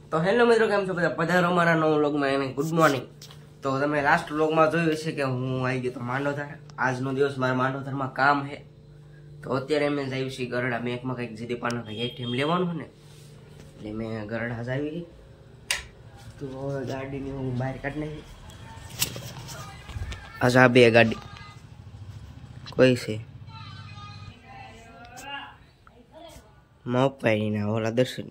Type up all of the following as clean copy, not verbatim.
તો હેલો મિત્રો, કેમ છો બધા? પધારો મારા નવા વ્લોગમાં અને ગુડ મોર્નિંગ. તો તમે લાસ્ટ વ્લોગમાં જોયું છે કે હું આવી ગયો તો માંડોધર. આજનો દિવસ મારા માંડોધરમાં કામ છે. તો અત્યારે મેં આવ્યું છે ગરડા બેંકમાં કંઈક જીદી પાનો કંઈક એટીએમ લેવાનું ને, એટલે મેં ગરડા જ આવી. તો ગાડીની હું બહાર કાઢી નાખી. આ બે ગાડી કોઈ છે મોપાઈ ના ઓલા દર્શન.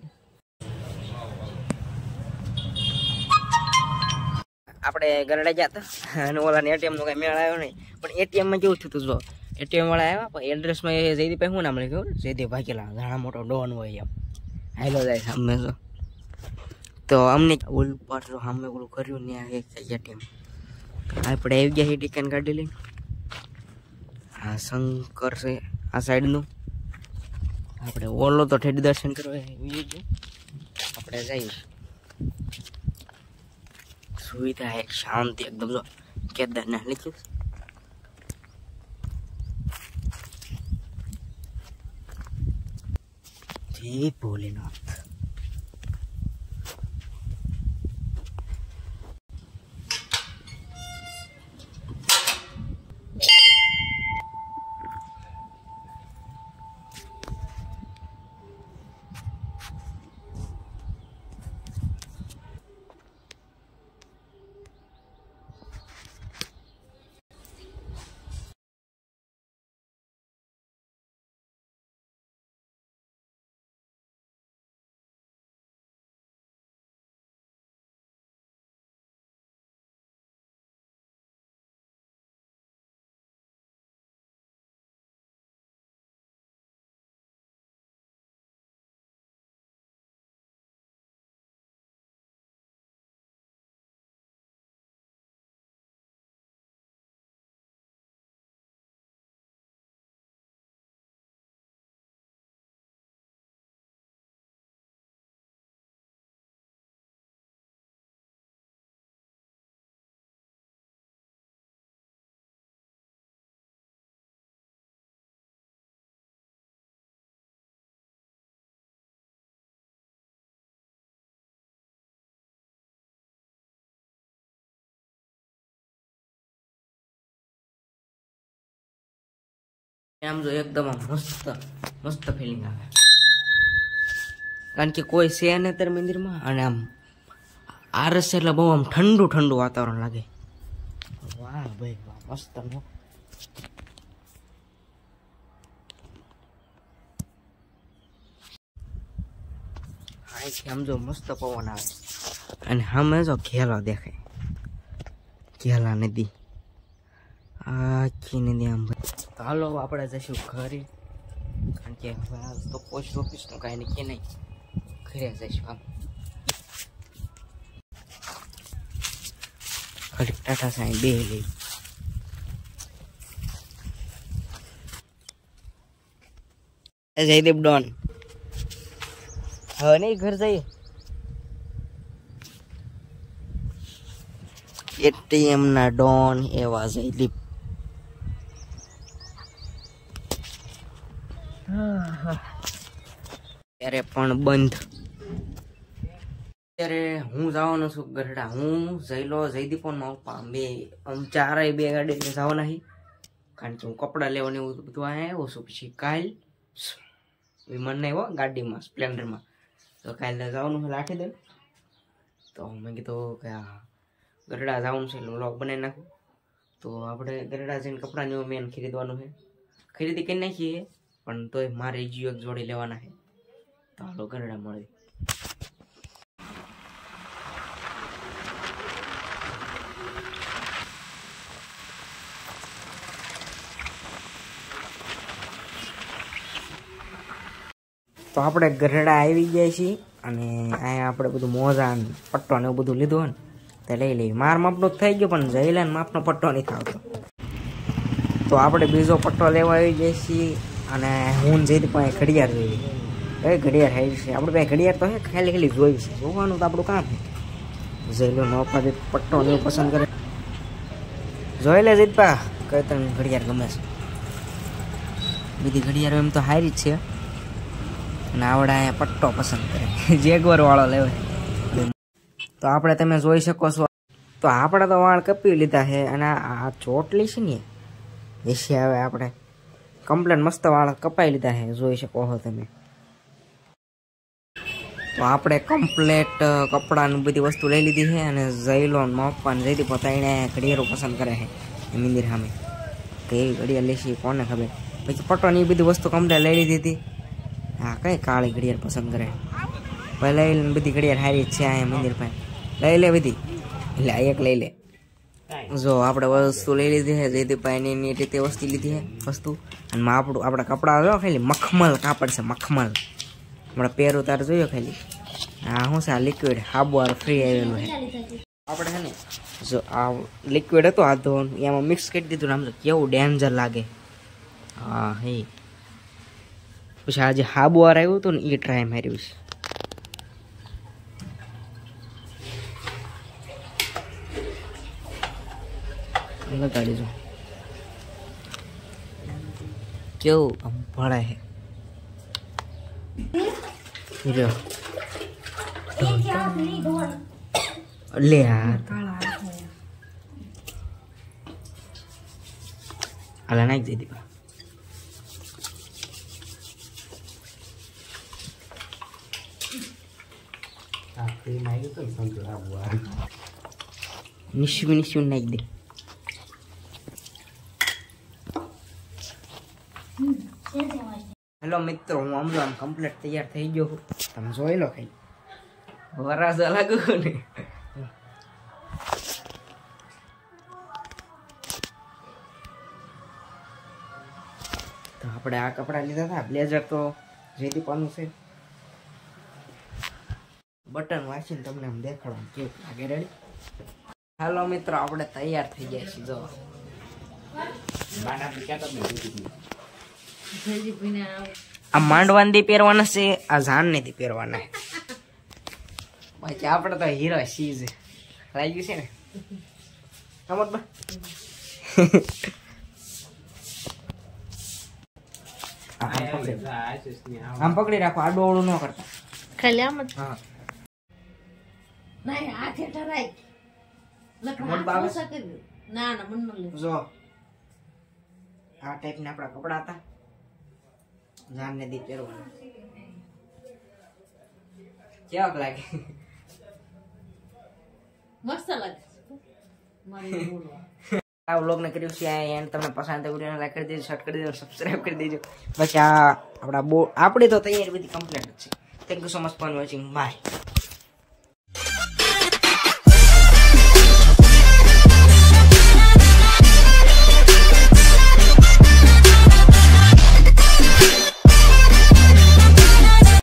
આપણે ગરડા જતા અને ઓલા એટીએમ નો કઈ મેળ આવ્યો નહીં, પણ એટીએમ માં કેવું થયું જો એટીએમ વાળા આવ્યા પણ એડ્રેસમાં જયદીપ શું નામ લખ્યું? જયદીપ ભાગેલા, ઘણા મોટો ડોન હોય એમ હાલો જાય સામે. તો અમને ઓલ પર સામે ઓલું કર્યું ને એટીએમ આપણે આવી ગયા ટિકન કાઢી લઈને. હા શંકર છે આ સાઈડનું. આપણે ઓલો તો ઠેડી દર્શન કરવા આપણે જઈએ. સુવિધા એક શાંતિ એકદમ જો કેદારનાથ લીધું. જય ભોલેનાથ. આમ જો એકદમ મસ્ત મસ્ત ફિલિંગ આવે, કારણ કે કોઈ છે ને અત્યારે મંદિરમાં, અને આમ આરસ એટલે બહુ આમ ઠંડુ ઠંડુ વાતાવરણ લાગે. વાહ ભાઈ વાહ, મસ્ત. અહીંથી આમ જો મસ્ત પવન આવે, અને સામે જો ઘેલા દેખાય, ઘેલા નદી, આખી નદી આમ. તો હાલો આપણે જઈશું ઘરે, કારણ કે હવે તો પોસ્ટ ઓફિસનું કાંઈ નક્કી નહીં, ઘરે જઈશું. આમ ઘડી ટાટા સાઈ બે લઈ. જયદીપ ડોન હવે નહીં ઘર જઈએ. એટીએમ ના ડોન એવા જયદીપ. ત્યારે પણ બંધ. અત્યારે હું જવાનો છું ગરડા. હું જયલો જયદીપો બે ચારેય બે ગાડી જવાના હી, કારણ કે હું કપડા લેવાનું એવું બધું આવ્યો છું. પછી કાલ વિમાન નહીં હો, ગાડીમાં સ્પ્લેન્ડરમાં. તો કાલે જવાનું છે લાઠી દે. તો મેં કીધું કે ગરડા જવાનું છે એટલે વ્લોગ બનાવી નાખું. તો આપણે ગરડા જઈને કપડાને એવું મેન ખરીદવાનું છે, ખરીદી કરી નાખીએ. પણ તોય મારે જીઓ એક જોડી લેવાના છે. તો હાલો ગરડા મળે. તો આપણે ગરડા આવી ગયા છીએ, અને અહીંયા આપણે બધું મોજા ને પટ્ટો ને એવું બધું લીધું હોય ને તે લઈ લઈએ. માર માપનો થઈ ગયો, પણ જઈલા ને માપનો પટ્ટો નહીં થતો. તો આપણે બીજો પટ્ટો લેવા આવી જઈએ છીએ, અને હું જઈ પાસે ઘડિયાળ જોઈએ. કઈ ઘડિયાળ હાઈ છે આપણે પાસે? ઘડિયાળ તો હે, ખાલી ખાલી જોઈ છે, જોવાનું તો આપણું કામ છે. જોઈ લો નોપા પટ્ટો ને એવું પસંદ કરે, જોઈ લે જીતપા કઈ તને ઘડિયાળ ગમે છે. બીજી ઘડિયાળો એમ તો સારી જ છે, અને આવડા અહીંયા પટ્ટો પસંદ કરે, જેગવર વાળો લેવાય. તો આપણે તમે જોઈ શકો છો તો આપણે તો વાળ કપી લીધા છે અને આ ચોટલી છે ને એસી આવે આપણે કમ્પ્લેટ મસ્ત વાળ કપાઈ લીધા છે જોઈ શકો છો તમે તો આપણે કમ્પ્લેટ કપડાની બધી વસ્તુ લઈ લીધી છે અને જઈલો માપવાને જઈતી પોતાને ઘડિયાળો પસંદ કરે છે મંદિર સામે કેવી ઘડિયાળ લેશી કોને ખબર પછી પટોની બધી વસ્તુ કમ્પ્લેટ લઈ લીધી હતી હા કઈ કાળી ઘડિયાળ પસંદ કરે ભાઈ લઈ લઈને બધી ઘડિયાળ સારી જ છે અહીંયા મંદિર પાસે લઈ લે બધી એટલે આ એક લઈ લે જો આપણે વસ્તુ લઈ લીધી છે જયદીપભાઈની ની રીતે વસ્તુ લીધી છે વસ્તુ અને આપણું આપણા કપડાં જો ખાલી મખમલ કાપડ છે મખમલ હમણાં પહેરું તારે જોયો ખાલી હા શું છે આ લિક્વિડ હાબુઆર ફ્રી આવેલું છે આપણે છે ને જો આ લિક્વિડ હતો આ તો એમાં મિક્સ કરી દીધું આમ તો કેવું ડેન્જર લાગે હા હે પછી આજે હાબુઆર આવ્યું હતું ને એ ટ્રાય માર્યું છે લગાડી જો કેવું આમ ભળે છે લે યાર અલા નાખ દે દીપા નિશ્ચય નાખ દે હેલો મિત્રો હું આમલો આમ કમ્પ્લીટ તૈયાર થઈ ગયો તમે જોઈ લો ખાલી વરાસ અલગ ને તો આપણે આ કપડા લીધા હતા બ્લેઝર તો જયદીપનું છે બટન વાંચીને તમને આમ દેખાડવાનું કેવું લાગે રેડી હાલો મિત્રો આપણે તૈયાર થઈ ગયા છીએ જો આ માંડવાનથી પહેરવાના છે આ જાનનેથી પહેરવાના બાકી આપણે તો હીરો સીઝ લાગ્યું છે ને સમજ બા આમ પકડી રાખો આડો ઓળું ન કરતા ખાલી આમ જ હા નહીં હાથે ઠરાય ના ના મન લે જો આ ટાઈપ ના આપણા કપડા હતા જાનને દી પહેરવાના કેવાક લાગે મસ્ત લાગે મારી બોલવા આ વ્લોગ ને કર્યું છે એન્ડ તમને પસંદ આવ્યો વિડિયોને લાઈક કરી દેજો શેર કરી દેજો સબસ્ક્રાઇબ કરી દેજો પછી આ આપણી તો તૈયારી બધી કમ્પ્લીટ છે thank you so much for watching by